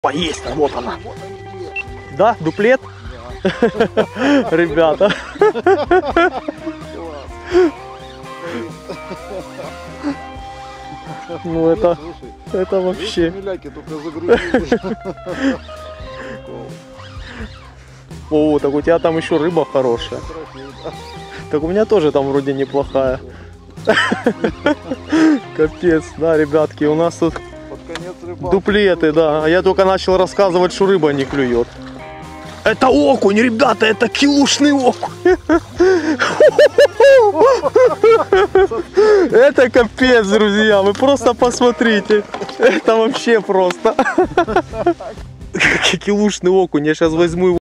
Есть, вот она. Да, дуплет? Ребята. Ну это вообще. О, так у тебя там еще рыба хорошая. Так у меня тоже там вроде неплохая. Капец, да, ребятки, у нас тут дуплеты, да. А я только начал рассказывать, что рыба не клюет. Это окунь, ребята, это килушный окунь. Это капец, друзья, вы просто посмотрите. Это вообще просто. Килушный окунь, я сейчас возьму его.